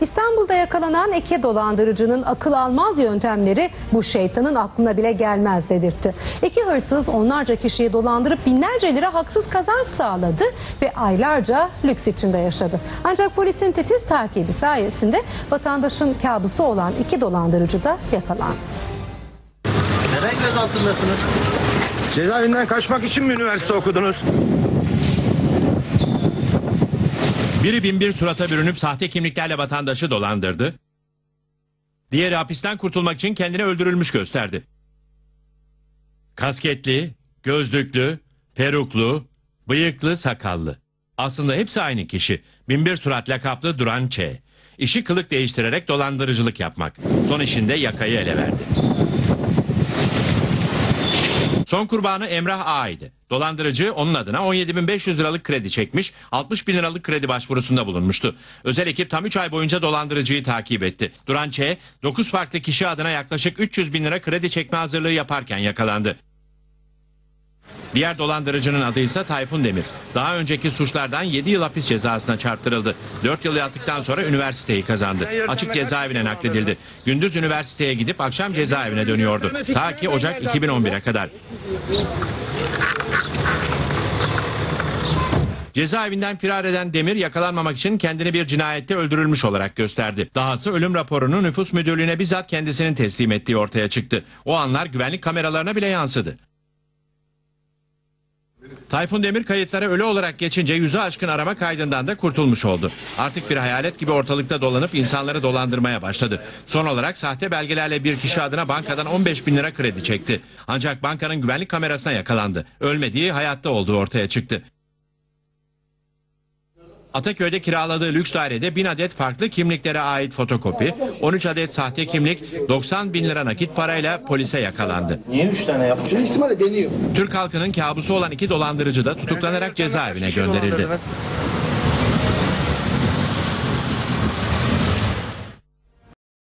İstanbul'da yakalanan iki dolandırıcının akıl almaz yöntemleri bu şeytanın aklına bile gelmez dedirtti. İki hırsız onlarca kişiyi dolandırıp binlerce lira haksız kazanç sağladı ve aylarca lüks içinde yaşadı. Ancak polisin titiz takibi sayesinde vatandaşın kabusu olan iki dolandırıcı da yakalandı. Neden gözaltındasınız? Cezaevinden kaçmak için mi üniversite okudunuz? Biri binbir surata bürünüp sahte kimliklerle vatandaşı dolandırdı. Diğeri hapisten kurtulmak için kendini öldürülmüş gösterdi. Kasketli, gözlüklü, peruklu, bıyıklı, sakallı. Aslında hepsi aynı kişi. Binbir surat lakaplı Duran Ç. İşi kılık değiştirerek dolandırıcılık yapmak. Son işinde yakayı ele verdi. Son kurbanı Emrah A'ydı. Dolandırıcı onun adına 17.500 liralık kredi çekmiş, 60.000 liralık kredi başvurusunda bulunmuştu. Özel ekip tam 3 ay boyunca dolandırıcıyı takip etti. Duran Ç, 9 farklı kişi adına yaklaşık 300.000 lira kredi çekme hazırlığı yaparken yakalandı. Diğer dolandırıcının adı ise Tayfun Demir. Daha önceki suçlardan 7 yıl hapis cezasına çarptırıldı. 4 yıl yattıktan sonra üniversiteyi kazandı. Açık cezaevine nakledildi. Gündüz üniversiteye gidip akşam cezaevine dönüyordu. Ta ki Ocak 2011'e kadar. Cezaevinden firar eden Demir yakalanmamak için kendini bir cinayette öldürülmüş olarak gösterdi. Dahası ölüm raporunu nüfus müdürlüğüne bizzat kendisinin teslim ettiği ortaya çıktı. O anlar güvenlik kameralarına bile yansıdı. Tayfun Demir kayıtlara ölü olarak geçince 100'ü aşkın arama kaydından da kurtulmuş oldu. Artık bir hayalet gibi ortalıkta dolanıp insanları dolandırmaya başladı. Son olarak sahte belgelerle bir kişi adına bankadan 15.000 lira kredi çekti. Ancak bankanın güvenlik kamerasına yakalandı. Ölmediği, hayatta olduğu ortaya çıktı. Ataköy'de kiraladığı lüks dairede 1000 adet farklı kimliklere ait fotokopi, 13 adet sahte kimlik, 90.000 lira nakit parayla polise yakalandı. Niye 3 tane yapmış? İhtimalle deniyor. Türk halkının kabusu olan iki dolandırıcı da tutuklanarak cezaevine gönderildi.